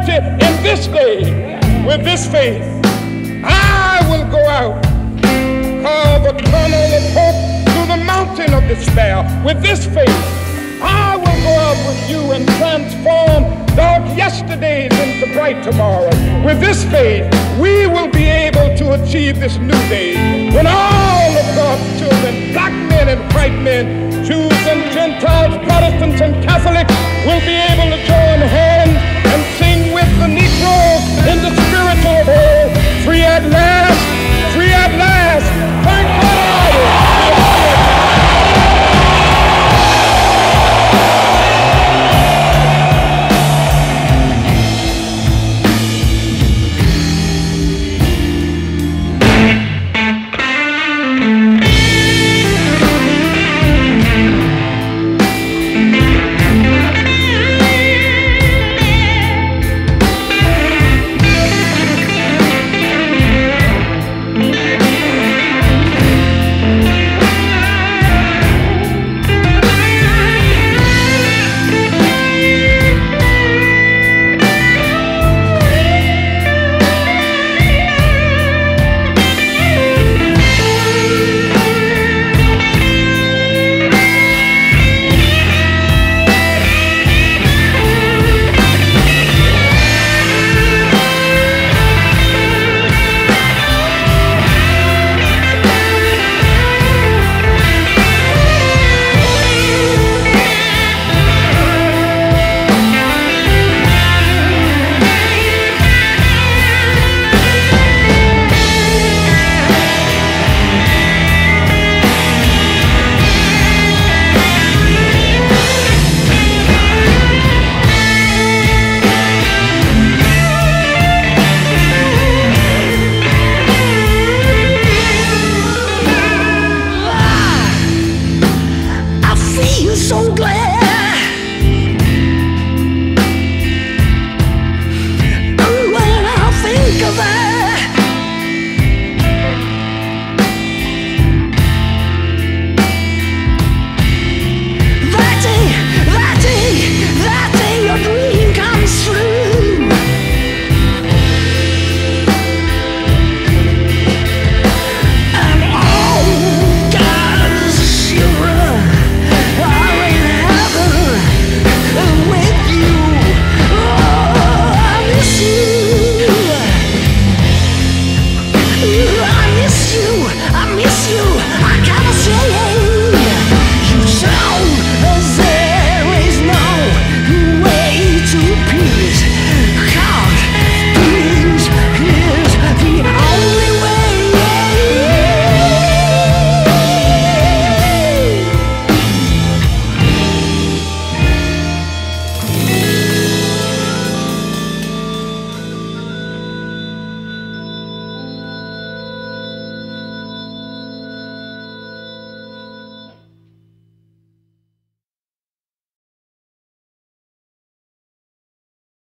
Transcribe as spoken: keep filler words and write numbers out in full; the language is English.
prosperity in this day. With this faith, I will go out, carve a tunnel of hope through the mountain of despair. With this faith, I will go out with you and transform dark yesterdays into bright tomorrow. With this faith, we will be able to achieve this new day when all of God's children, black men and white men, Jews and Gentiles, Protestants and Catholics,